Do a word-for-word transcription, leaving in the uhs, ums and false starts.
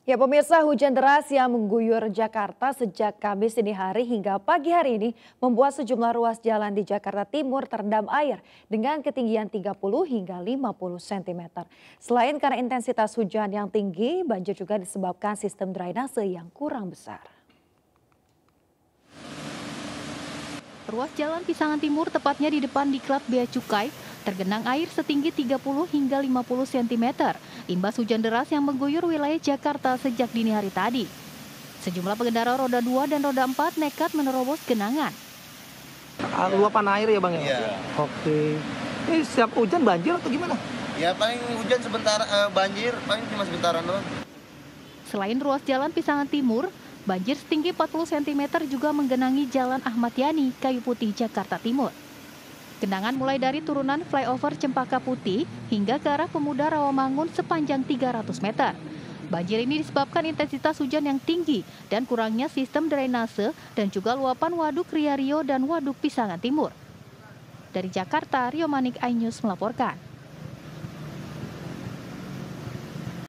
Ya pemirsa, hujan deras yang mengguyur Jakarta sejak Kamis dini hari hingga pagi hari ini membuat sejumlah ruas jalan di Jakarta Timur terendam air dengan ketinggian tiga puluh hingga lima puluh sentimeter. Selain karena intensitas hujan yang tinggi, banjir juga disebabkan sistem drainase yang kurang besar. Ruas Jalan Pisangan Timur, tepatnya di depan Diklat Bea Cukai, tergenang air setinggi tiga puluh hingga lima puluh sentimeter, imbas hujan deras yang mengguyur wilayah Jakarta sejak dini hari tadi. Sejumlah pengendara roda dua dan roda empat nekat menerobos genangan. Ah, luapan air ya Bang ya? Iya. Oke. Ini setiap hujan banjir atau gimana? Ya paling hujan sebentar, eh, banjir paling cuma sebentaran doang. Selain ruas Jalan Pisangan Timur, banjir setinggi empat puluh sentimeter juga menggenangi Jalan Ahmad Yani, Kayu Putih, Jakarta Timur. Genangan mulai dari turunan flyover Cempaka Putih hingga ke arah Pemuda Rawamangun sepanjang tiga ratus meter. Banjir ini disebabkan intensitas hujan yang tinggi dan kurangnya sistem drainase dan juga luapan Waduk Ria Rio dan Waduk Pisangan Timur. Dari Jakarta, Rio Manik, iNews melaporkan.